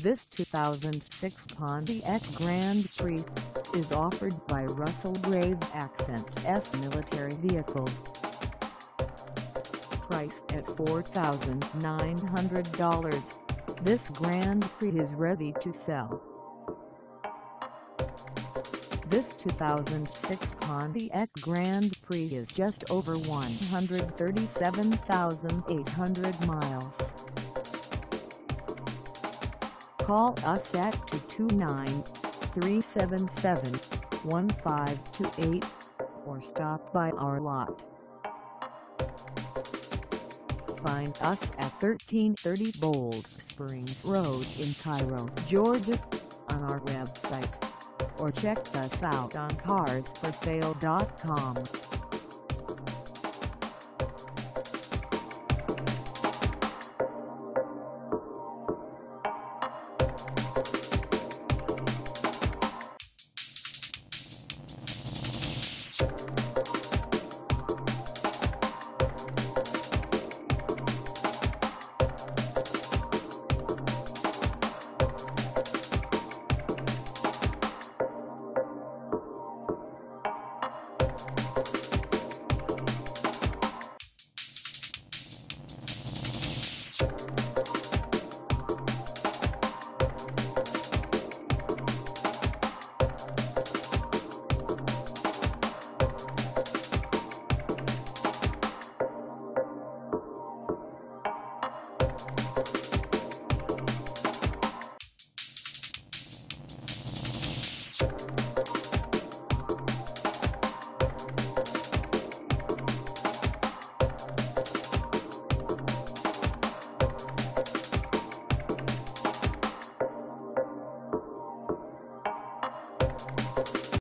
This 2006 Pontiac Grand Prix is offered by Russell Brave Accent S Military Vehicles. Price at $4,900, this Grand Prix is ready to sell. This 2006 Pontiac Grand Prix is just over 137,800 miles. Call us at 229-377-1528 or stop by our lot. Find us at 1330 Bold Springs Road in Cairo, Georgia, on our website, or check us out on carsforsale.com.